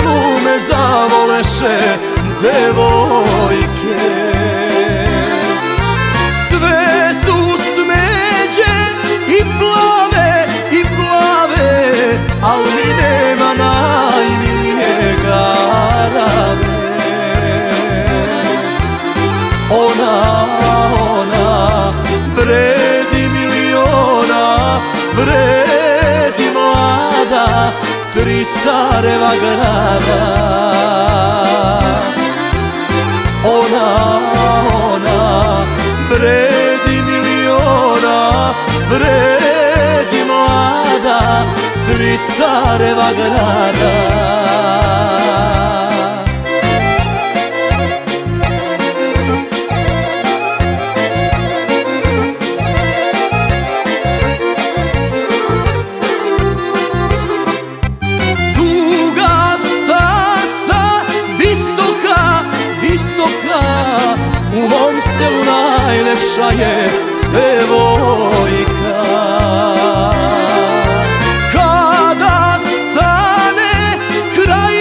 selu me zavoleše devojke. Sve su smeđe i plave, al mi nema najmilijega rame. Ona vredi miliona, vredi mlada, tri careva grada. Ona vredi miliona, vredi mlada, tri careva grada. U mom selu najlepša je devojka. Kada stane kraj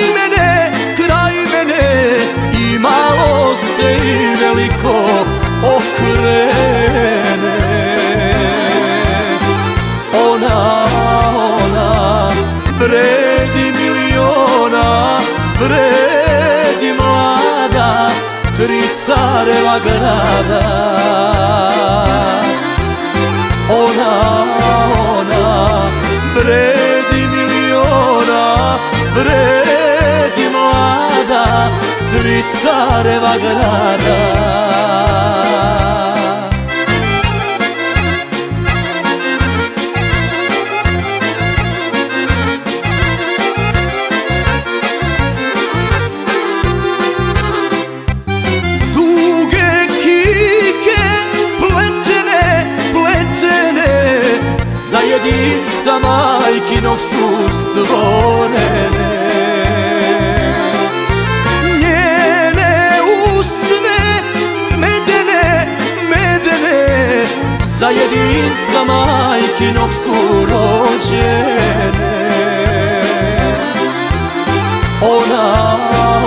mene i malo se i veliko okrene. Ona vredi miliona, vredi mlada, tri careva grada. Ona vredi miliona, vredi mlada, tri careva grada. Za jedinca majkinog su stvorene. Njene usne medene, za jedinca majkinog su rođene. Ona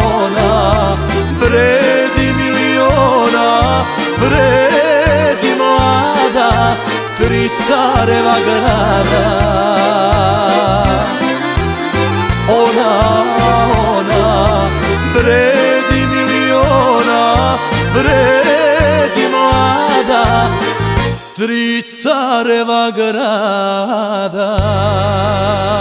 vredi miliona, vredi mlada, tri careva grada. Ona vredi miliona, vredi mlada, tri careva grada.